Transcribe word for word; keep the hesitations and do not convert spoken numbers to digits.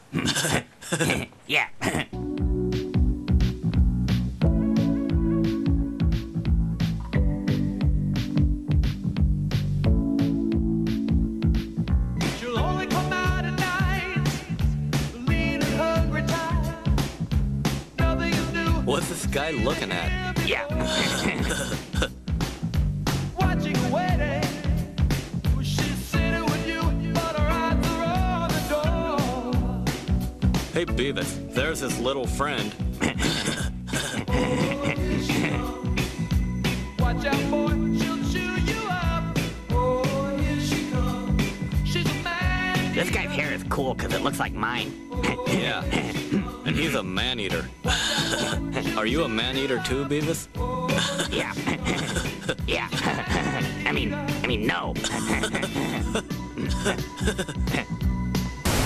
Yeah. She'll only come out at night, lean and hungry, tired. Nothing is new. What's this guy looking at? Yeah. Watching you waiting. She's sitting with you, but her eyes are on the door. Hey, Beavis, there's his little friend. Watch out, boy, she'll chew you up. Oh, here she comes. She's a man. This guy's hair is cool because it looks like mine. Yeah, and he's a man-eater. Are you a man-eater too, Beavis? Yeah. Yeah. I mean, I mean, no.